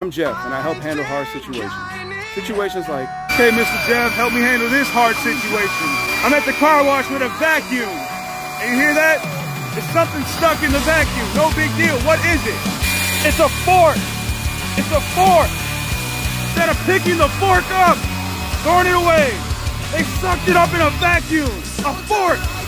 I'm Jeff, and I help handle hard situations. Situations like, okay, Mr. Jeff, help me handle this hard situation. I'm at the car wash with a vacuum. And you hear that? It's something stuck in the vacuum. No big deal. What is it? It's a fork. It's a fork. Instead of picking the fork up, throwing it away, they sucked it up in a vacuum. A fork.